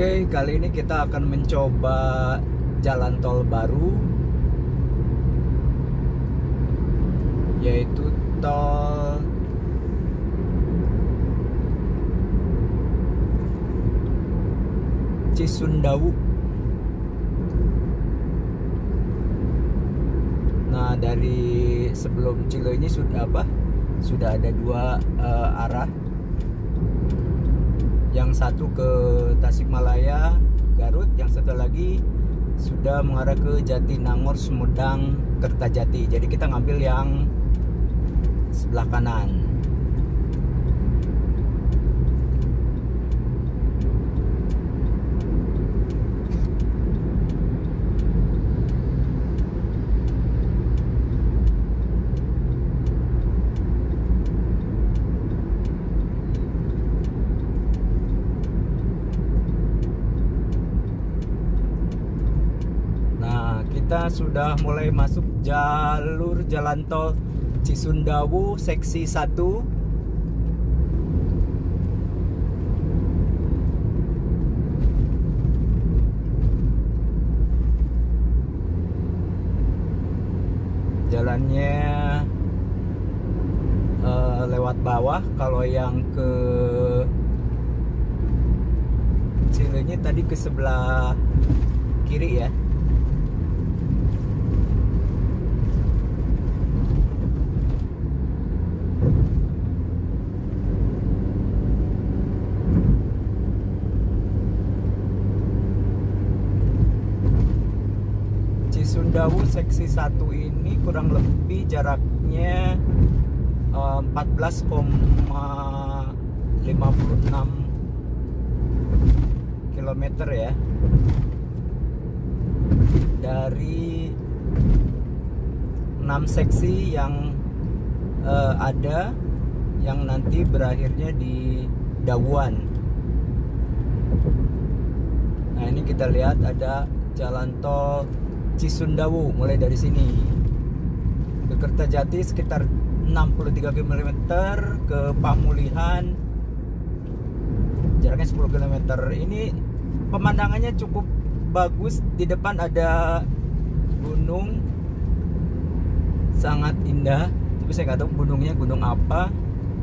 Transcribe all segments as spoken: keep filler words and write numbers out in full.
Oke, kali ini kita akan mencoba jalan tol baru, yaitu tol Cisundawu. Nah, dari sebelum Cileunyi sudah apa? Sudah ada dua uh, arah. Yang satu ke Tasikmalaya, Garut, yang satu lagi sudah mengarah ke Jatinangor, Sumedang, Kertajati. Jadi kita ngambil yang sebelah kanan. Kita sudah mulai masuk jalur jalan tol Cisundawu seksi satu. Jalannya uh, lewat bawah. Kalau yang ke Cileunyi tadi ke sebelah kiri ya. Cisundawu seksi satu ini kurang lebih jaraknya uh, empat belas koma lima enam kilometer ya, dari enam seksi yang uh, ada, yang nanti berakhirnya di Dawuan. Nah, ini kita lihat ada jalan tol Cisundawu mulai dari sini ke Kertajati sekitar enam puluh tiga kilometer, ke Pamulihan jaraknya sepuluh kilometer. Ini pemandangannya cukup bagus. Di depan ada gunung sangat indah, tapi saya nggak tahu gunungnya gunung apa.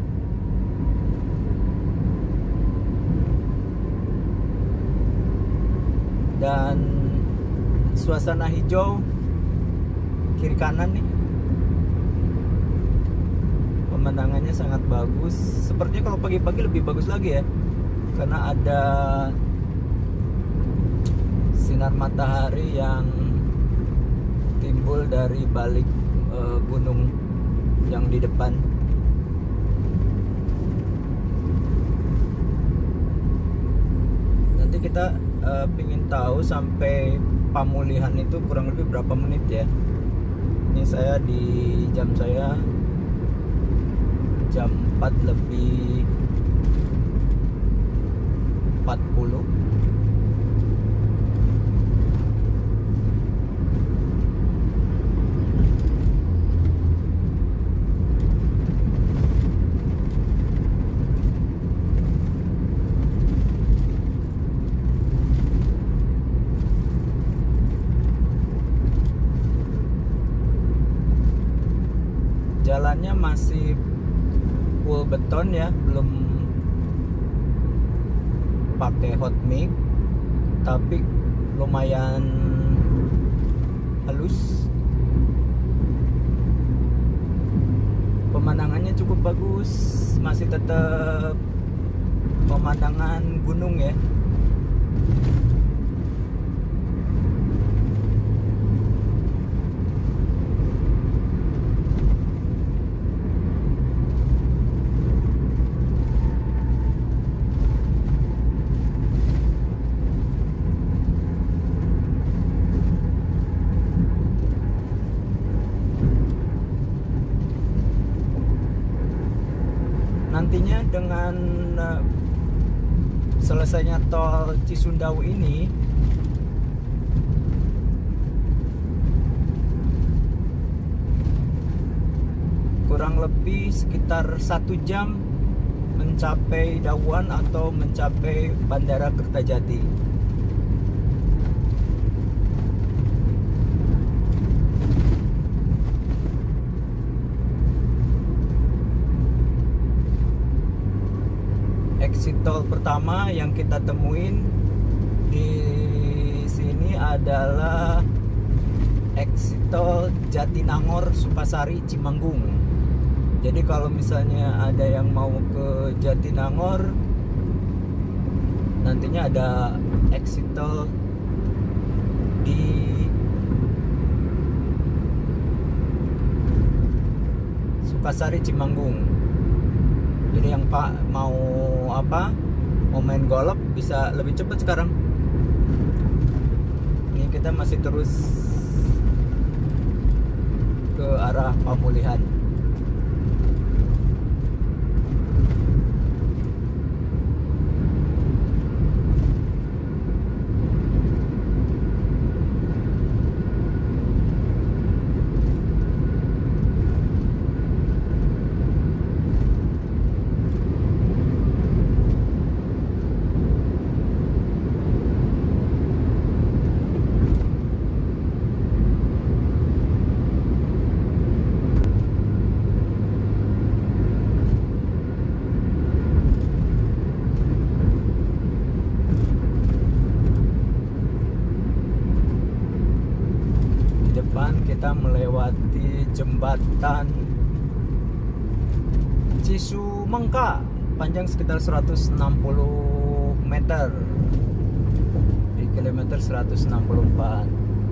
Dan suasana hijau kiri kanan nih, pemandangannya sangat bagus. Sepertinya kalau pagi-pagi lebih bagus lagi ya, karena ada sinar matahari yang timbul dari balik uh, gunung yang di depan. Nanti kita uh, pingin tahu sampai Pamulihan itu kurang lebih berapa menit ya. Ini saya di jam saya jam empat lebih empat puluh. Jalannya masih full beton ya, belum pakai hot mix, tapi lumayan halus. Pemandangannya cukup bagus, masih tetap pemandangan gunung ya. Nantinya dengan uh, selesainya tol Cisundawu ini, kurang lebih sekitar satu jam mencapai Dawuan atau mencapai Bandara Kertajati. tol pertama yang kita temuin di sini adalah exit tol Jatinangor Sukasari Cimanggung. Jadi kalau misalnya ada yang mau ke Jatinangor, nantinya ada exit tol di Sukasari Cimanggung. Jadi yang Pak mau apa, mau main golf bisa lebih cepat sekarang. Ini kita masih terus ke arah Pamulihan. Kita melewati jembatan Cisumengka, panjang sekitar seratus enam puluh meter di kilometer seratus enam puluh empat.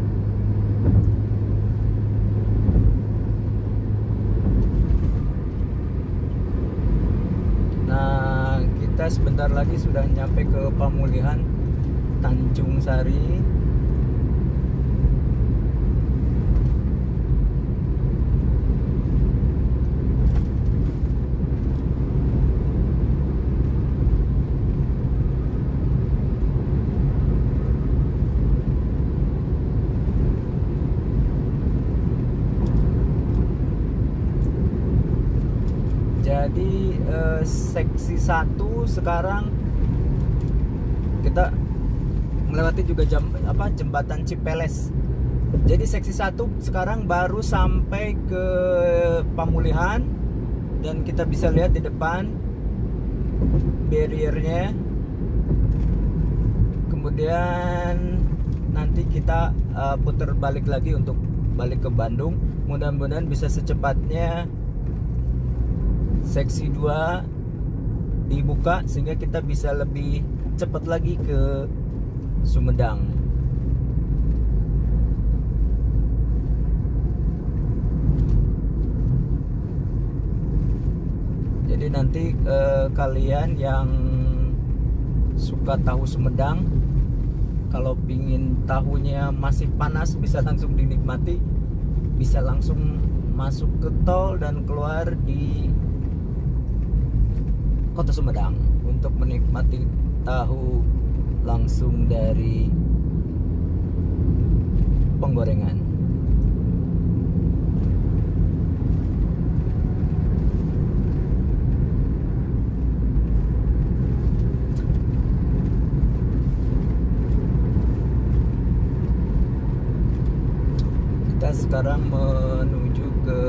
Nah, kita sebentar lagi sudah nyampe ke Pamulihan Tanjung Sari. Jadi eh, seksi satu sekarang kita melewati juga jam, apa, jembatan Cipeles. Jadi seksi satu sekarang baru sampai ke Pamulihan, dan kita bisa lihat di depan barriernya. Kemudian nanti kita uh, putar balik lagi untuk balik ke Bandung. Mudah-mudahan bisa secepatnya seksi dua dibuka sehingga kita bisa lebih cepat lagi ke Sumedang. Jadi nanti eh, kalian yang suka tahu Sumedang, kalau pingin tahunya masih panas bisa langsung dinikmati, bisa langsung masuk ke tol dan keluar di Kota Sumedang untuk menikmati tahu langsung dari penggorengan. Kita sekarang menuju ke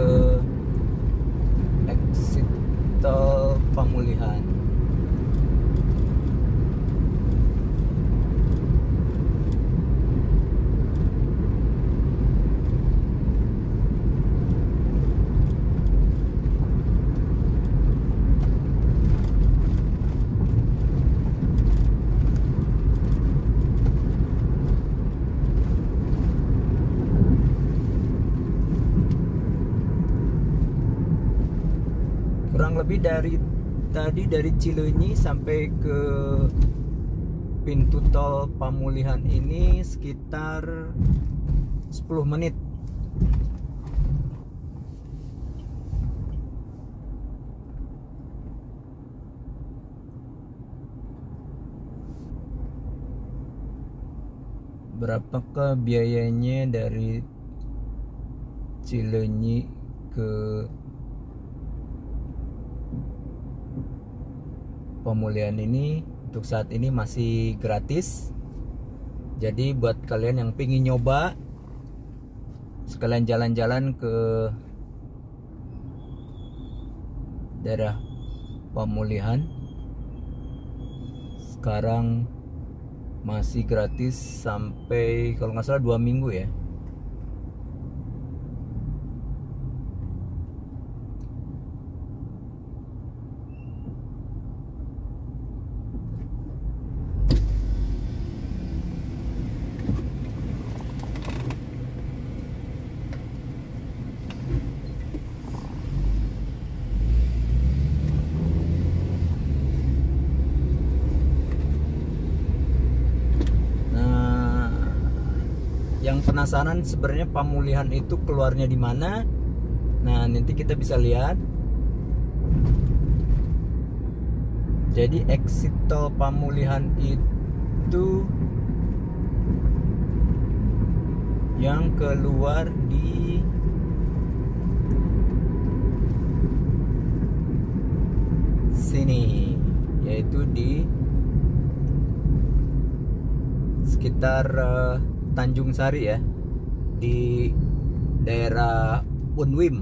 exit tol Pamulihan. Kurang lebih dari tadi dari Cileunyi sampai ke pintu tol Pamulihan ini sekitar sepuluh menit. Berapakah biayanya dari Cileunyi ke Pamulihan ini? Untuk saat ini masih gratis. Jadi buat kalian yang pengen nyoba sekalian jalan-jalan ke daerah Pamulihan, sekarang masih gratis sampai kalau nggak salah dua minggu ya. Yang penasaran sebenarnya Pamulihan itu keluarnya di mana? Nah, nanti kita bisa lihat. Jadi exit tol Pamulihan itu yang keluar di sini, yaitu di sekitar uh, Tanjung Sari ya, di daerah Unwim.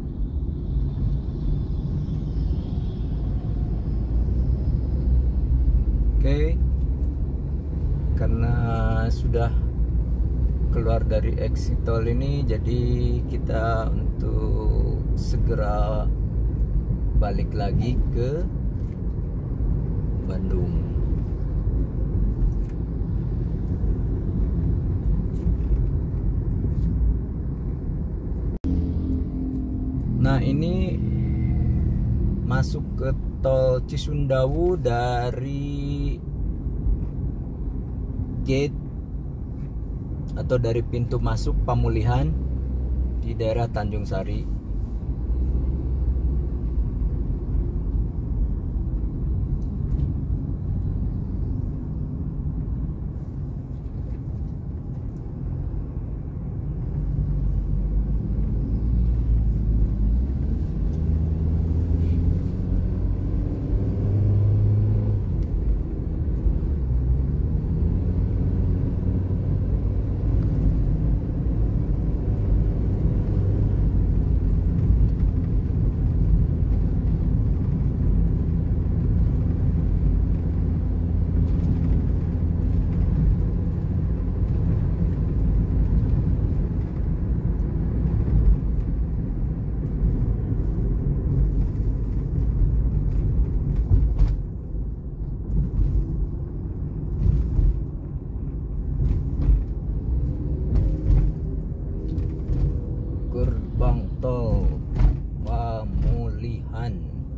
Oke, karena sudah keluar dari exit tol ini, jadi kita untuk segera balik lagi ke Bandung. Nah, ini masuk ke tol Cisundawu dari gate atau dari pintu masuk Pamulihan di daerah Tanjung Sari. Gerbang tol Pamulihan.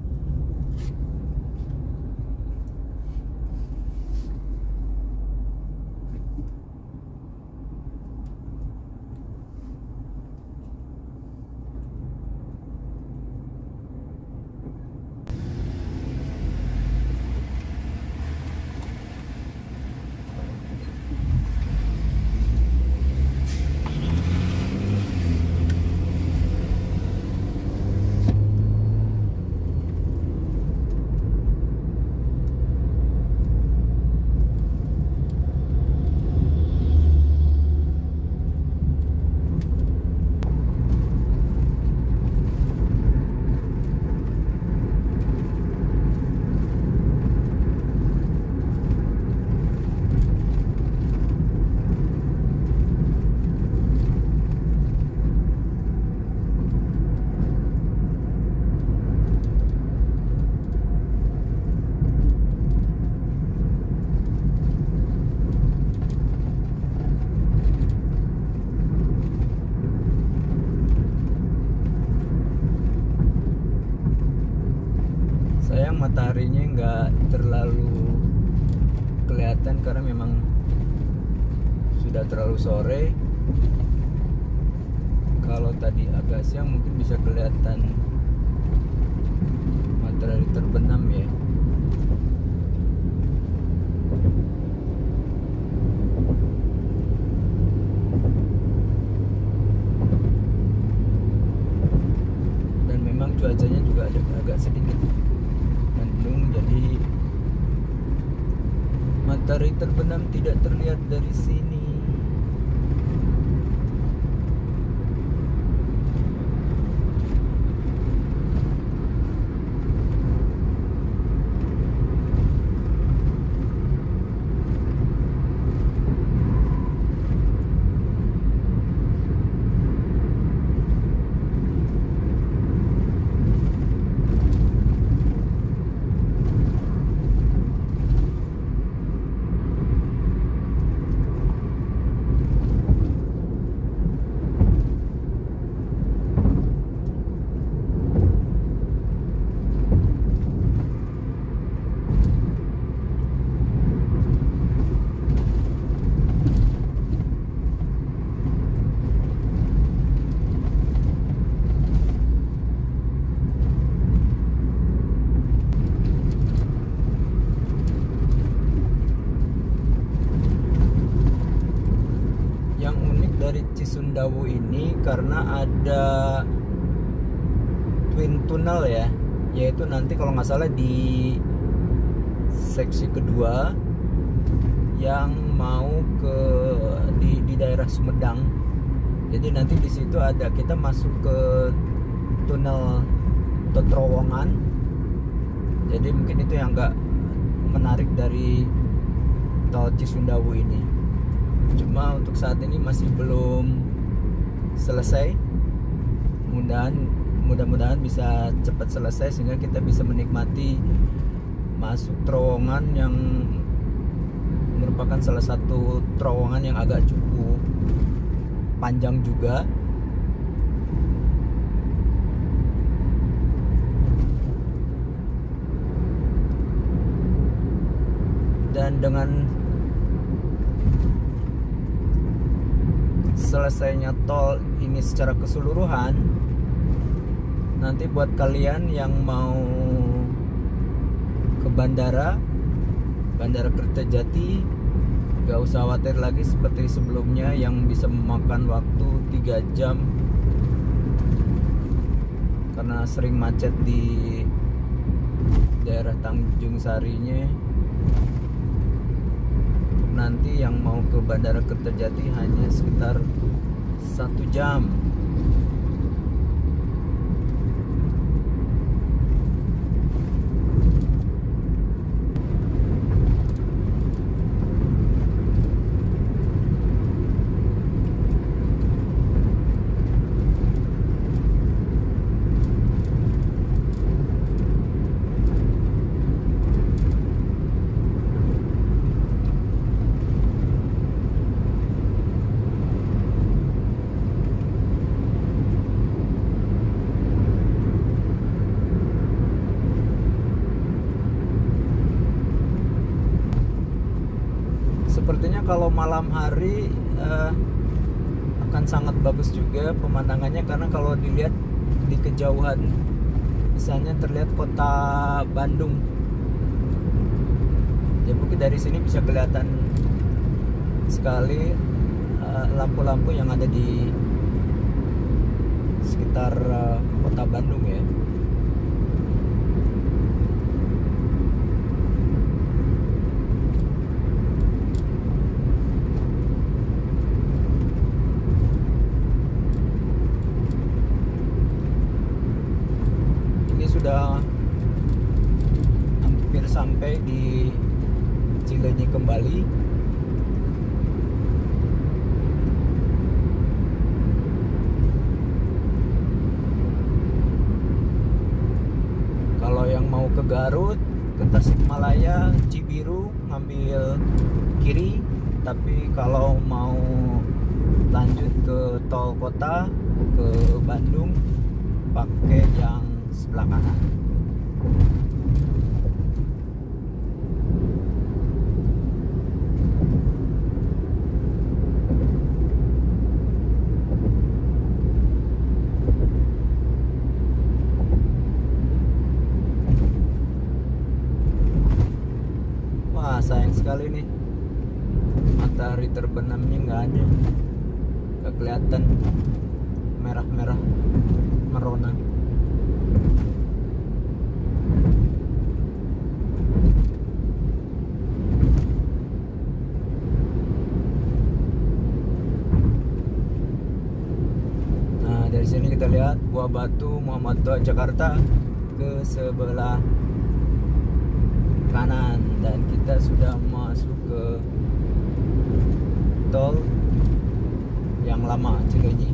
Sayang mataharinya nggak terlalu kelihatan karena memang sudah terlalu sore. Kalau tadi agak siang mungkin bisa kelihatan matahari terbenam ya. Dan memang cuacanya juga agak, agak sedikit mendung, jadi matahari terbenam tidak terlihat dari sini. dari Cisundawu ini karena ada twin tunnel ya, yaitu nanti kalau nggak salah di seksi kedua yang mau ke di, di daerah Sumedang. Jadi nanti di situ ada, kita masuk ke tunnel atau terowongan. Jadi mungkin itu yang nggak menarik dari tol Cisundawu ini. Cuma untuk saat ini masih belum selesai. Mudah-mudahan mudah-mudahan bisa cepat selesai sehingga kita bisa menikmati masuk terowongan yang merupakan salah satu terowongan yang agak cukup panjang juga. Dan dengan selesainya tol ini secara keseluruhan, nanti buat kalian yang mau ke bandara Bandara Kertajati, gak usah khawatir lagi seperti sebelumnya yang bisa memakan waktu tiga jam karena sering macet di daerah Tanjung Sarinya. Nanti yang mau ke Bandara Kertajati hanya sekitar satu jam. Sepertinya kalau malam hari uh, akan sangat bagus juga pemandangannya, karena kalau dilihat di kejauhan misalnya terlihat kota Bandung. Ya mungkin dari sini bisa kelihatan sekali lampu-lampu uh, yang ada di sekitar uh, kota Bandung ya. Sudah hampir sampai di Cileunyi kembali. Kalau yang mau ke Garut, ke Tasikmalaya, Cibiru ngambil kiri, tapi kalau mau lanjut ke tol kota ke Bandung pakai yang sebelah kanan. Wah, sayang sekali nih, matahari terbenamnya nggak ada, nggak kelihatan merah-merah merona. Dari sini kita lihat Buah Batu, Muhammad Toha, Jakarta ke sebelah kanan, dan kita sudah masuk ke tol yang lama Cileunyi.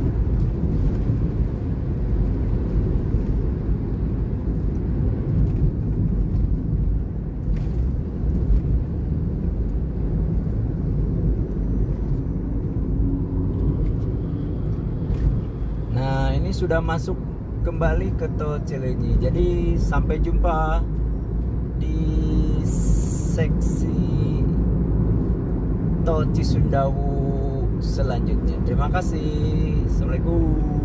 Ini sudah masuk kembali ke tol Cileunyi. Jadi sampai jumpa di seksi tol Cisundawu selanjutnya. Terima kasih. Assalamualaikum.